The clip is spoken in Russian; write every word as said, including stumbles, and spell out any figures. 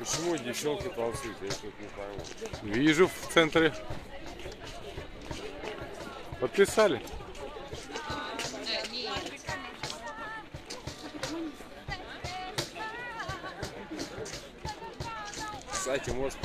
Почему девчонки танцуют? Я что-то не пойму. Вижу в центре. Подписали? Кстати, может